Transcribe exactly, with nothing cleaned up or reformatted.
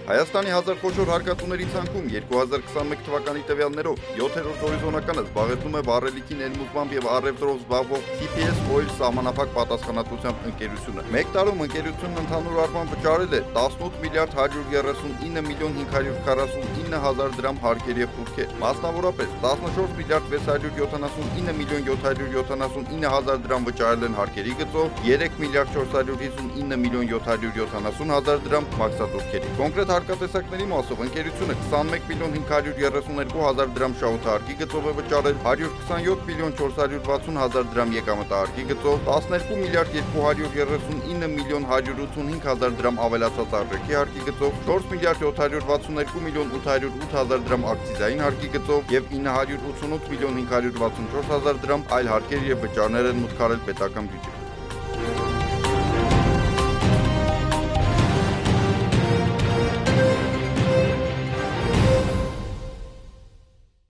Հայաստանի հազար խոշոր հարկատուների ցանկում երկու հազար քսաներկու թվականի տվյալներով յոթերորդ հորիզոնականը զբաղեցնում է վառելիքի ներմուծմամբ եւ առևտրով զբաղվող T P S Oil սահմանափակ պատասխանատվությամբ ընկերությունը։ Մեկ տարում ընկերությունն ընդհանուր առմամբ վճարել է տասնութ միլիարդ հարյուր երեսունինը միլիոն հինգ հարյուր քառասունինը հազար դրամ հարկեր եւ խուղթեր։ Մասնավորապես տասնչորս միլիարդ վեց հարյուր յոթանասունինը միլիոն յոթ հարյուր յոթանասունինը հազար դրամ վճարել են հարկերի գծով, երեք միլիարդ չորս հարյուր հիսունինը միլիոն յոթ հարյուր յոթանասուն հազար դրամ մաքսատուրքերի։ Կոնկրետ հարկատեսակների մասով ընկերությունը քսանմեկ միլիոն հինգ հարյուր երեսուներկու հազար դրամ շահութահարկի գծով է վճարել, հարյուր քսանյոթ միլիոն չորս հարյուր վաթսուն հազար դրամ եկամտահարկի գծով, տասներկու միլիարդ երկու հարյուր երեսունինը միլիոն հարյուր ութանհինգ հազար դրամ ավելացած արժեքի հարկի գծով, չորս միլիարդ յոթ հարյուր վաթսուներկու միլիոն ութ հարյուր ութ հազար դրամ ակցիզային հարկի գծով եւ ինը հարյուր ութսունութ միլիոն հինգ հարյուր վաթսունչորս հազար դրամ այլ հարկեր եւ վճարներ են մուտք արել պետական բյուջե։